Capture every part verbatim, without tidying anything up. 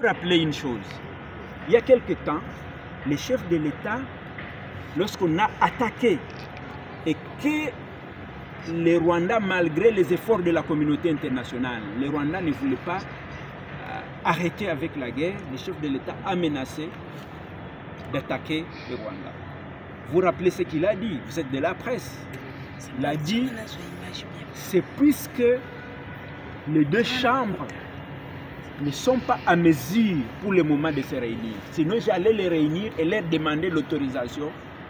rappeler une chose. Il y a quelque temps, les chefs de l'État, lorsqu'on a attaqué et que les Rwandais, malgré les efforts de la communauté internationale, les Rwandais ne voulaient pas euh, arrêter avec la guerre, les chefs de l'État ont menacé d'attaquer le Rwanda. Vous vous rappelez ce qu'il a dit? Vous êtes de la presse. Il a dit, c'est puisque les deux chambres ne sont pas à mesure pour le moment de se réunir. Sinon, j'allais les réunir et leur demander l'autorisation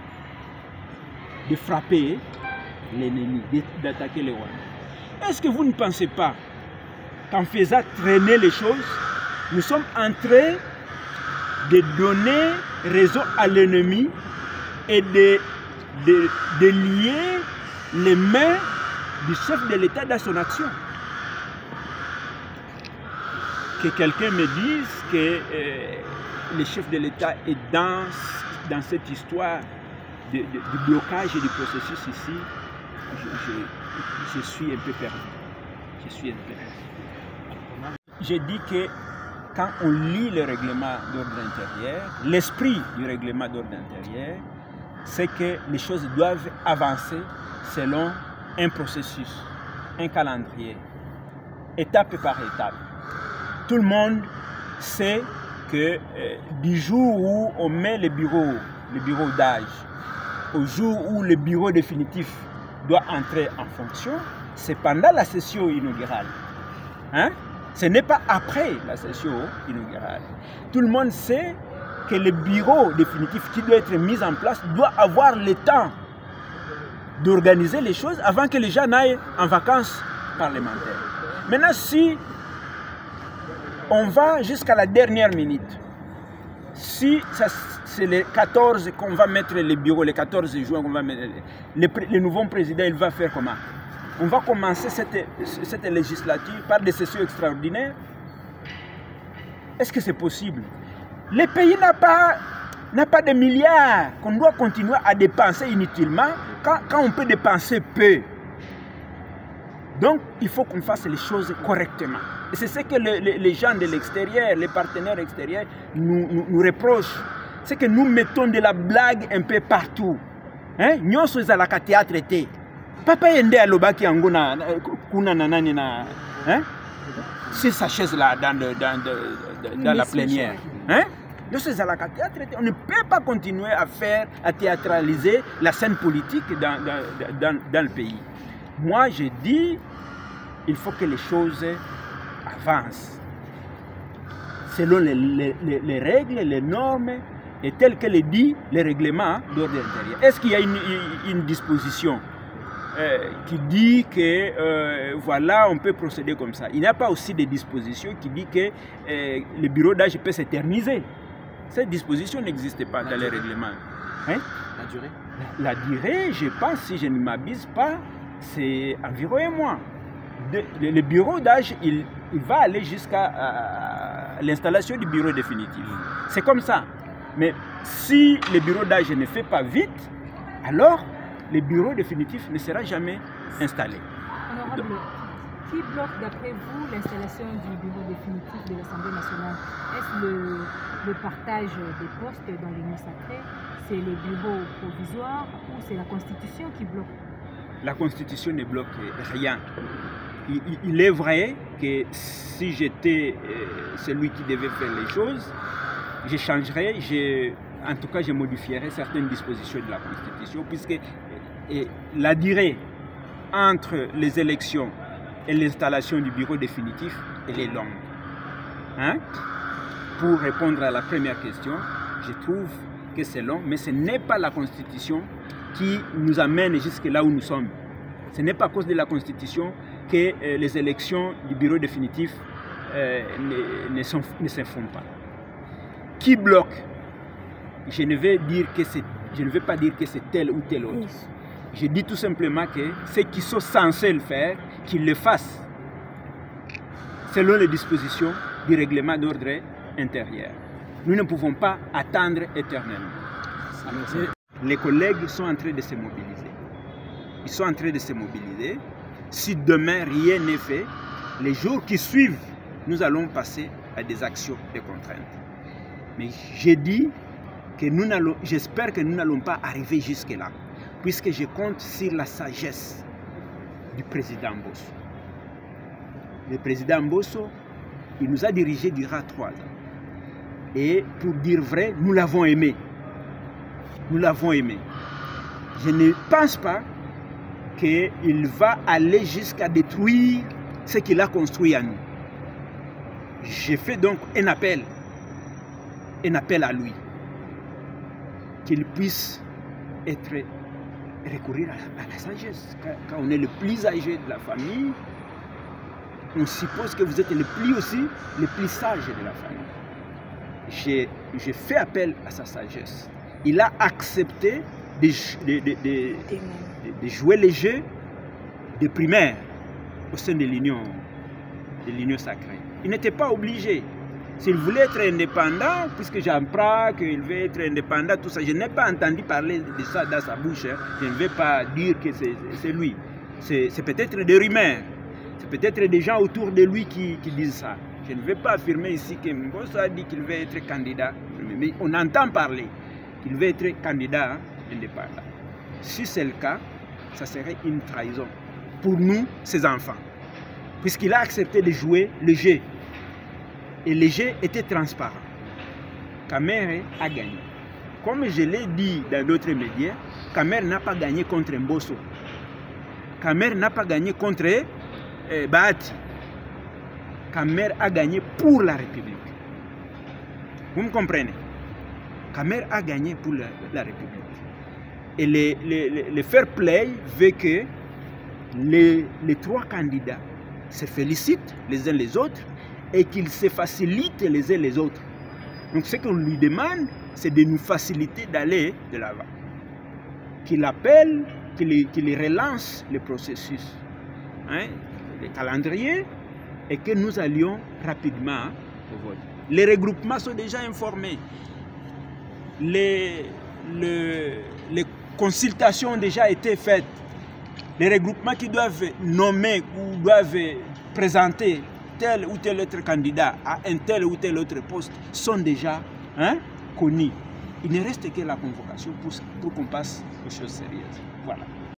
de frapper l'ennemi, d'attaquer les Rwandais. Est-ce que vous ne pensez pas qu'en faisant traîner les choses, nous sommes en train de donner raison à l'ennemi et de, de, de lier les mains du chef de l'État dans son action? Que quelqu'un me dise que euh, le chef de l'État est dans, dans cette histoire de, de, de blocage et du processus ici, je, je, je suis un peu perdu. Je suis un peu perdu. J'ai dit que quand on lit le règlement d'ordre intérieur, l'esprit du règlement d'ordre intérieur, c'est que les choses doivent avancer selon un processus, un calendrier, étape par étape. Tout le monde sait que euh, du jour où on met le bureau, le bureau d'âge, au jour où le bureau définitif doit entrer en fonction, c'est pendant la session inaugurale. Hein? Ce n'est pas après la session inaugurale. Tout le monde sait que le bureau définitif qui doit être mis en place doit avoir le temps d'organiser les choses avant que les gens n'aillent en vacances parlementaires. Maintenant, si on va jusqu'à la dernière minute, si c'est le quatorze qu'on va mettre le bureau, le quatorze juin, qu'on va mettre, le, le nouveau président, il va faire comment? On va commencer cette, cette législature par des sessions extraordinaires. Est-ce que c'est possible? Le pays n'a pas, n'a pas de milliards qu'on doit continuer à dépenser inutilement quand, quand on peut dépenser peu. Donc, il faut qu'on fasse les choses correctement. Et c'est ce que le, le, les gens de l'extérieur, les partenaires extérieurs nous, nous, nous reprochent. C'est que nous mettons de la blague un peu partout. Hein? Nous sommes à la théâtre. Papa yende alobaki anguna kuna nanani na hein? C'est sa chaise là dans, de, dans, de, de, dans la plénière. Hein? Nous sommes à la théâtre. On ne peut pas continuer à faire, à théâtraliser la scène politique dans, dans, dans, dans le pays. Moi, je dis, il faut que les choses avancent selon les, les, les, les règles, les normes, et telles que les dit les règlements d'ordre intérieur. Est-ce qu'il y a une, une disposition euh, qui dit que, euh, voilà, on peut procéder comme ça? Il n'y a pas aussi des dispositions qui disent que euh, le bureau d'âge peut s'éterniser. Cette disposition n'existe pas dans les règlements. Hein? La durée? La, la durée, je pense, si je ne m'abuse pas, c'est environ un mois. De, le, le bureau d'âge, il, il va aller jusqu'à euh, l'installation du bureau définitif. C'est comme ça. Mais si le bureau d'âge ne fait pas vite, alors le bureau définitif ne sera jamais installé. Honorable, qui bloque d'après vous l'installation du bureau définitif de l'Assemblée nationale? Est-ce le, le partage des postes dans l'Union sacrée? C'est les bureaux provisoires ou c'est la Constitution qui bloque? La Constitution ne bloque rien. Il, il est vrai que si j'étais euh, celui qui devait faire les choses, je changerais, je, en tout cas je modifierais certaines dispositions de la Constitution, puisque et, la durée entre les élections et l'installation du bureau définitif, elle est longue. Hein? Pour répondre à la première question, je trouve que c'est long, mais ce n'est pas la Constitution qui nous amène jusque là où nous sommes. Ce n'est pas à cause de la Constitution que euh, les élections du bureau définitif euh, ne, ne, sont, ne se font pas. Qui bloque? Je ne vais dire que c'est, je ne vais pas dire que c'est tel ou tel autre. Je dis tout simplement que ceux qui sont censés le faire, qu'ils le fassent selon les dispositions du règlement d'ordre intérieur. Nous ne pouvons pas attendre éternellement. Les collègues sont en train de se mobiliser. Ils sont en train de se mobiliser. Si demain rien n'est fait, les jours qui suivent, nous allons passer à des actions de contrainte. Mais j'ai dit que nous n'allons, j'espère que nous n'allons pas arriver jusque-là, puisque je compte sur la sagesse du président Mbosso. Le président Mbosso, il nous a dirigés durant trois ans. Et pour dire vrai, nous l'avons aimé. Nous l'avons aimé. Je ne pense pas qu'il va aller jusqu'à détruire ce qu'il a construit à nous. J'ai fait donc un appel, un appel à lui, qu'il puisse être, recourir à, à la sagesse. Quand, quand on est le plus âgé de la famille, on suppose que vous êtes le plus aussi, le plus sage de la famille. J'ai fait appel à sa sagesse. Il a accepté de, de, de, de, de jouer les jeux de primaire au sein de l'Union de l'Union sacrée. Il n'était pas obligé. S'il voulait être indépendant, puisque j'apprends qu'il veut être indépendant, tout ça, je n'ai pas entendu parler de ça dans sa bouche. Hein. Je ne vais pas dire que c'est lui. C'est peut-être des rumeurs. C'est peut-être des gens autour de lui qui, qui disent ça. Je ne vais pas affirmer ici que Mbosso a dit qu'il veut être candidat. Mais on entend parler qu'il veut être candidat indépendant. Si c'est le cas, ça serait une trahison pour nous, ses enfants. Puisqu'il a accepté de jouer le jeu. Et le jeu était transparent. Kamerhe a gagné. Comme je l'ai dit dans d'autres médias, Kamerhe n'a pas gagné contre Mbosso. Kamerhe n'a pas gagné contre eh, Bahati. Kamerhe a gagné pour la République. Vous me comprenez? Kamerhe a gagné pour la, la République. Et le, le, le fair play veut que les, les trois candidats se félicitent les uns les autres et qu'ils se facilitent les uns les autres. Donc ce qu'on lui demande, c'est de nous faciliter d'aller de l'avant. Qu'il appelle, qu'il qu'il relance le processus, hein, le calendrier, et que nous allions rapidement au vote. Les regroupements sont déjà informés. Les, les, les consultations ont déjà été faites. Les regroupements qui doivent nommer ou doivent présenter tel ou tel autre candidat à un tel ou tel autre poste sont déjà hein, connus. Il ne reste que la convocation pour, pour qu'on passe aux choses sérieuses. Voilà.